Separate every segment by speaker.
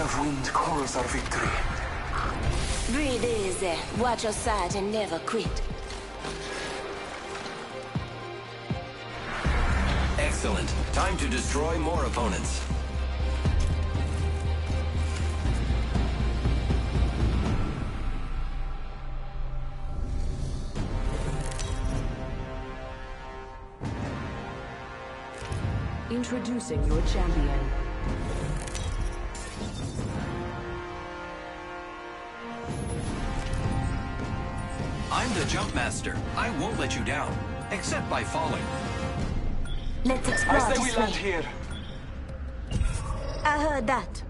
Speaker 1: of wind calls our victory.
Speaker 2: Breathe easy, watch your side and never quit.
Speaker 3: Excellent. Time to destroy more opponents.
Speaker 4: Introducing your champion.
Speaker 3: I'm the jump master. I won't let you down, except by falling.
Speaker 2: Let's explore
Speaker 1: I say
Speaker 2: this
Speaker 1: we land
Speaker 2: way.
Speaker 1: here.
Speaker 2: I heard that.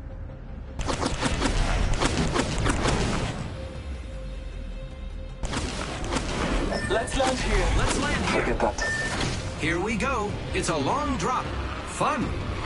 Speaker 1: Let's land here.
Speaker 3: Let's land here.
Speaker 1: Look at that.
Speaker 3: Here we go. It's a long drop. Fun.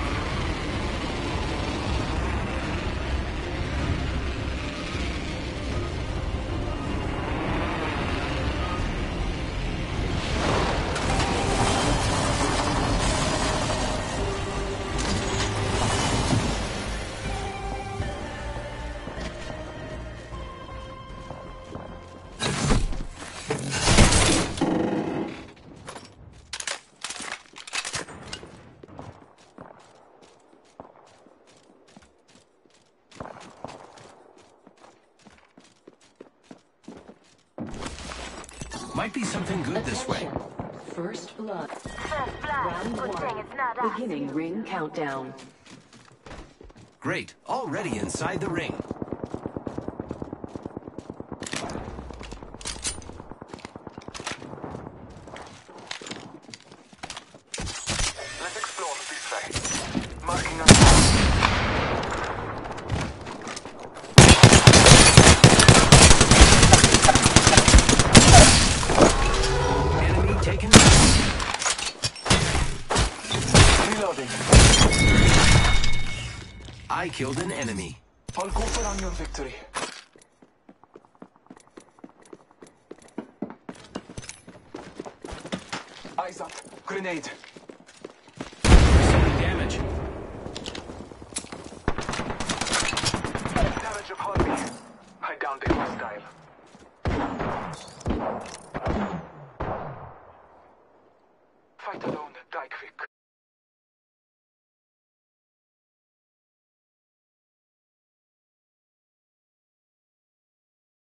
Speaker 3: Might be something good this way.
Speaker 4: First blood.
Speaker 2: First blood.
Speaker 4: Round
Speaker 2: Good thing
Speaker 4: one.
Speaker 2: it's not us.
Speaker 4: Beginning ring countdown.
Speaker 3: Great. Already inside the ring.
Speaker 1: Let's explore this way. Marking us.
Speaker 3: Enemy taken.
Speaker 1: Reloading.
Speaker 3: I killed an enemy.
Speaker 1: I'll go for on your victory. Eyes up. Grenade.
Speaker 3: Receiving damage.
Speaker 1: Damage upon me. I downed a hostile.